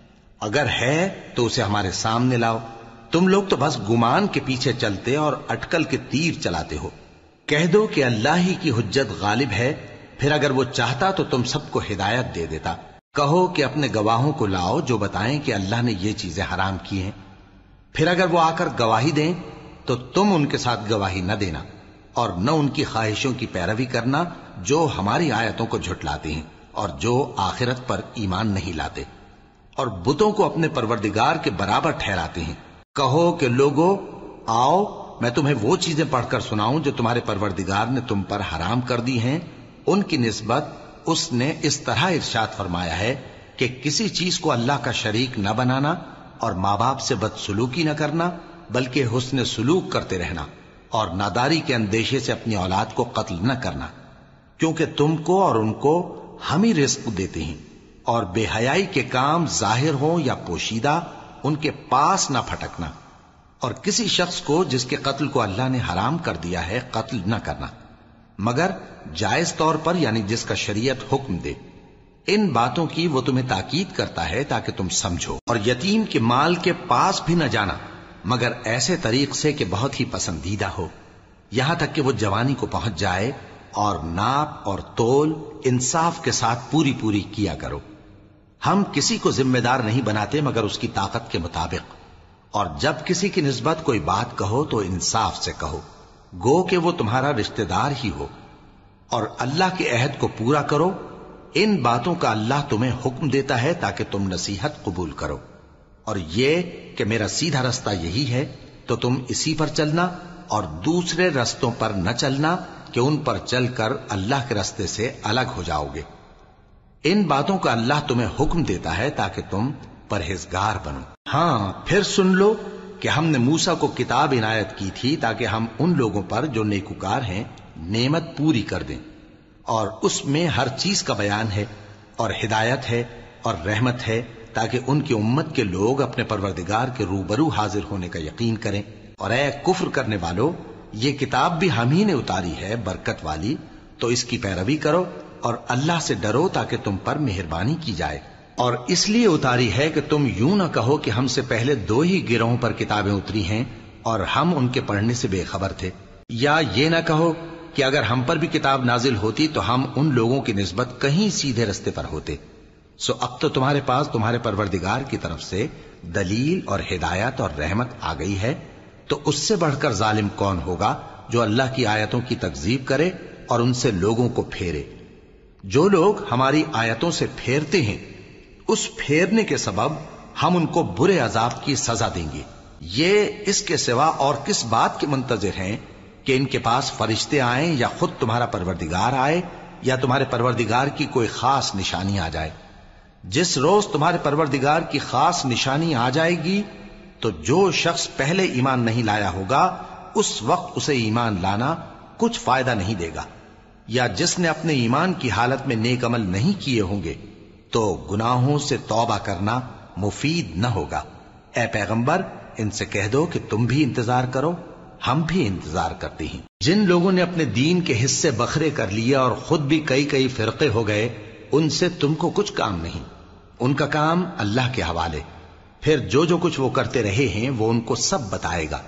A: اگر ہے تو اسے ہمارے سامنے لاؤ۔ تم لوگ تو بس گمان کے پیچھے چلتے اور اٹکل کے تیر چلاتے ہو۔ کہہ دو کہ اللہ ہی کی حجت غالب ہے، پھر اگر وہ چاہتا تو تم سب کو ہدایت دے دیتا۔ کہو کہ اپنے گواہوں کو لاؤ جو بتائیں کہ اللہ نے یہ چیزیں حرام کی ہیں، پھر اگر وہ آ کر گواہی دیں تو تم ان کے ساتھ گواہی نہ دینا، اور نہ ان کی خواہشوں کی پیروی کرنا جو ہماری آیتوں کو جھٹلاتے ہیں اور جو آخرت پر ایمان نہیں لاتے، اور بتوں کو اپنے پروردگار کے برابر ٹھہراتے ہیں۔ کہو کہ لوگو آؤ میں تمہیں وہ چیزیں پڑھ کر سناؤں جو تمہارے پروردگار نے تم پر حرام کر دی ہیں۔ ان کی نسبت اس نے اس طرح ارشاد فرمایا ہے کہ کسی چیز کو اللہ کا شریک نہ بنانا، اور ماں باپ سے بدسلوکی نہ کرنا بلکہ حسن سلوک کرتے رہنا، اور ناداری کے اندیشے سے اپنی اولاد کو قتل نہ کرنا، کیونکہ تم کو اور ان کو ہم ہی رزق دیتے ہیں۔ اور بے حیائی کے کام ظاہر ہوں یا پوشیدہ ان کے پاس نہ پھٹکنا، اور کسی شخص کو جس کے قتل کو اللہ نے حرام کر دیا ہے قتل نہ کرنا، مگر جائز طور پر یعنی جس کا شریعت حکم دے۔ ان باتوں کی وہ تمہیں تاکید کرتا ہے تاکہ تم سمجھو۔ اور یتیم کے مال کے پاس بھی نہ جانا مگر ایسے طریق سے کہ بہت ہی پسندیدہ ہو، یہاں تک کہ وہ جوانی کو پہنچ جائے، اور ناپ اور تول انصاف کے ساتھ پوری پوری کیا کرو۔ ہم کسی کو ذمہ دار نہیں بناتے مگر اس کی طاقت کے مطابق، اور جب کسی کی نسبت کوئی بات کہو تو انصاف سے کہو، گو کہ وہ تمہارا رشتہ دار ہی ہو، اور اللہ کے عہد کو پورا کرو۔ ان باتوں کا اللہ تمہیں حکم دیتا ہے تاکہ تم نصیحت قبول کرو، اور یہ کہ میرا سیدھا رستہ یہی ہے تو تم اسی پر چلنا، اور دوسرے رستوں پر نہ چلنا کہ ان پر چل کر اللہ کے رستے سے الگ ہو جاؤ گے۔ ان باتوں کا اللہ تمہیں حکم دیتا ہے تاکہ تم پرہیزگار بنو۔ ہاں پھر سن لو کہ ہم نے موسیٰ کو کتاب عنایت کی تھی تاکہ ہم ان لوگوں پر جو نیکوکار ہیں نعمت پوری کر دیں، اور اس میں ہر چیز کا بیان ہے اور ہدایت ہے اور رحمت ہے، تاکہ ان کی امت کے لوگ اپنے پروردگار کے روبرو حاضر ہونے کا یقین کریں۔ اور اے کفر کرنے والو، یہ کتاب بھی ہم ہی نے اتاری ہے برکت والی، تو اس کی پیروی کرو اور اللہ سے ڈرو تاکہ تم پر مہربانی کی جائے۔ اور اس لیے اتاری ہے کہ تم یوں نہ کہو کہ ہم سے پہلے 2 ہی گروہوں پر کتابیں اتری ہیں اور ہم ان کے پڑھنے سے بے خبر تھے، یا یہ نہ کہو کہ اگر ہم پر بھی کتاب نازل ہوتی تو ہم ان لوگوں کی نسبت کہیں سیدھے رستے پر ہوتے۔ سو اب تو تمہارے پاس تمہارے پروردگار کی طرف سے دلیل اور ہدایت اور رحمت آ گئی ہے، تو اس سے بڑھ کر ظالم کون ہوگا جو اللہ کی آیتوں کی تکذیب کرے اور ان سے لوگوں کو پھیرے۔ جو لوگ ہماری آیتوں سے پھیرتے ہیں، اس پھیرنے کے سبب ہم ان کو برے عذاب کی سزا دیں گے۔ یہ اس کے سوا اور کس بات کے منتظر ہیں کہ ان کے پاس فرشتے آئیں یا خود تمہارا پروردگار آئے یا تمہارے پروردگار کی کوئی خاص نشانی آ جائے۔ جس روز تمہارے پروردگار کی خاص نشانی آ جائے گی تو جو شخص پہلے ایمان نہیں لایا ہوگا اس وقت اسے ایمان لانا کچھ فائدہ نہیں دے گا، یا جس نے اپنے ایمان کی حالت میں نیک عمل نہیں کیے ہوں گے تو گناہوں سے توبہ کرنا مفید نہ ہوگا۔ اے پیغمبر، ان سے کہہ دو کہ تم بھی انتظار کرو، ہم بھی انتظار کرتے ہیں۔ جن لوگوں نے اپنے دین کے حصے بکھرے کر لیے اور خود بھی کئی فرقے ہو گئے، ان سے تم کو کچھ کام نہیں، ان کا کام اللہ کے حوالے۔ پھر جو کچھ وہ کرتے رہے ہیں وہ ان کو سب بتائے گا۔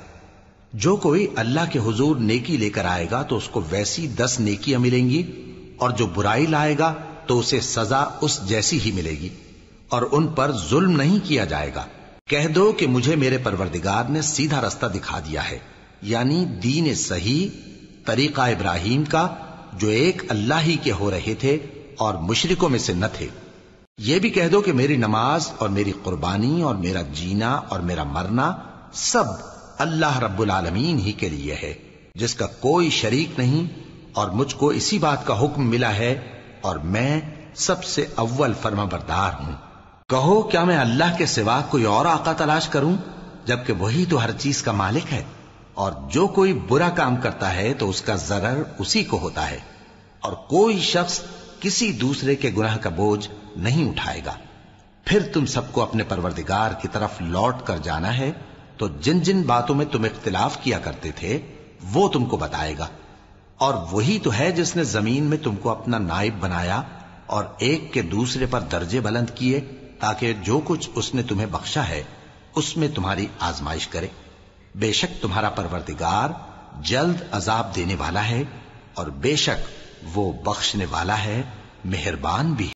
A: جو کوئی اللہ کے حضور نیکی لے کر آئے گا تو اس کو ویسی 10 نیکیاں ملیں گی، اور جو برائی لائے گا تو اسے سزا اس جیسی ہی ملے گی، اور ان پر ظلم نہیں کیا جائے گا۔ کہہ دو کہ مجھے میرے پروردگار نے سیدھا رستہ دکھا دیا ہے، یعنی دین صحیح، طریقہ ابراہیم کا، جو ایک اللہ ہی کے ہو رہے تھے اور مشرکوں میں سے نہ تھے۔ یہ بھی کہہ دو کہ میری نماز اور میری قربانی اور میرا جینا اور میرا مرنا سب اللہ رب العالمین ہی کے لیے ہے، جس کا کوئی شریک نہیں، اور مجھ کو اسی بات کا حکم ملا ہے اور میں سب سے اول فرما بردار ہوں۔ کہو کیا میں اللہ کے سوا کوئی اور آقا تلاش کروں جبکہ وہی تو ہر چیز کا مالک ہے؟ اور جو کوئی برا کام کرتا ہے تو اس کا ضرر اسی کو ہوتا ہے، اور کوئی شخص کسی دوسرے کے گناہ کا بوجھ نہیں اٹھائے گا۔ پھر تم سب کو اپنے پروردگار کی طرف لوٹ کر جانا ہے، تو جن جن باتوں میں تم اختلاف کیا کرتے تھے وہ تم کو بتائے گا۔ اور وہی تو ہے جس نے زمین میں تم کو اپنا نائب بنایا اور ایک کے دوسرے پر درجے بلند کیے، تاکہ جو کچھ اس نے تمہیں بخشا ہے اس میں تمہاری آزمائش کرے۔ بے شک تمہارا پروردگار جلد عذاب دینے والا ہے، اور بے شک وہ بخشنے والا ہے، مہربان بھی۔